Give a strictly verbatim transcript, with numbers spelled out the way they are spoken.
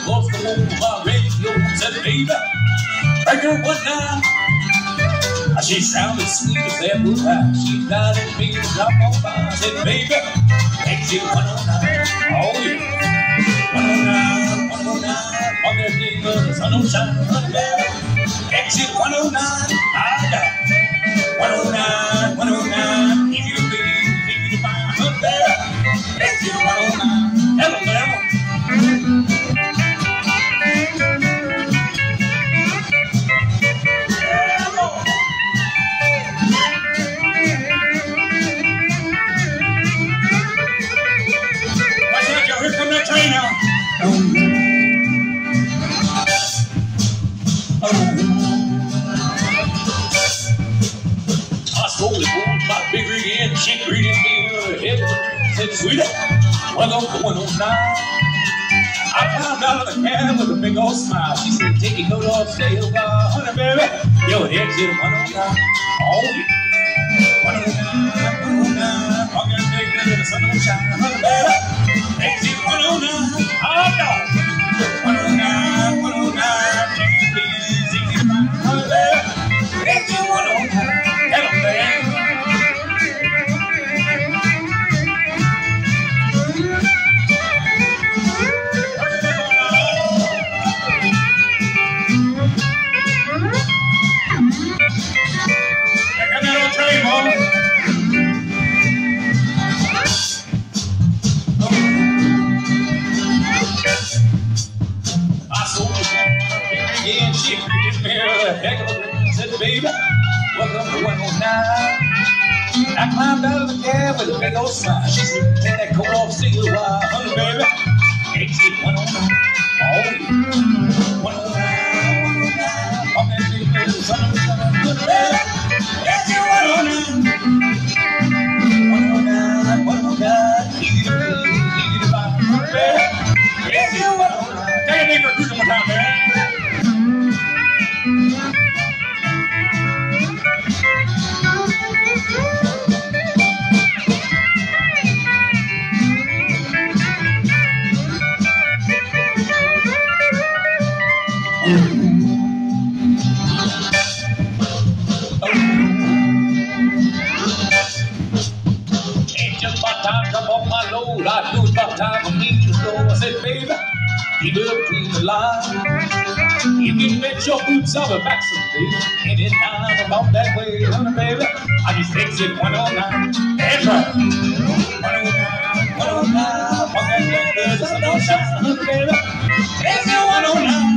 across the mobile radio said, baby, breaker one nine. She sounded sweet as apple pie. She died and me to drop on by. I said, baby, exit one oh nine. Oh yeah, one oh nine, one oh nine. On that day the sun don't shine, honey, baby. Exit one oh nine. I got one oh nine, one oh nine. Easy to believe, easy to find, honey, baby. Exit one oh nine. Hello, baby. Train now. Oh. Oh. I stole it on my big rig and she greeted me with her head. Said, sweetie, welcome to one oh nine. I climbed out of the cab with a big old smile. She said, take your coat off, stay a while, honey, baby. Yo, exit one oh nine. Oh, yeah. one oh nine, one oh nine. I'm gonna take it to the sun don't shine, honey, baby. Exit one oh nine, oh no! one oh nine, one oh nine, easy, easy to find, honey, baby. Exit one oh nine, hello, baby. Check out that old train, boy. And she greeted me with a heck of a grin. Said, baby, welcome to one oh nine. I climbed out of the cab with a big old smile. She said, take that coat off, stay a while, honey, baby. Exit one oh nine. Oh, yeah. one oh nine, one oh nine. On that big bed, the sun was shining, honey, baby. Exit one oh nine. one oh nine, one oh nine. Easy to feel, easy to find, honey, baby. Exit one oh nine. Take a deep for cruise one more time, baby. Ain't just about time to drop off my load. I knew it's about time for me to go. I said, baby, keep it between the lines. You can bet your boots I'll be back someday. Ain't it time about that way, honey, baby? I just exit one oh nine. That's right. one oh nine, one oh nine. On that day, the sun don't shine, honey, baby. Exit one oh nine.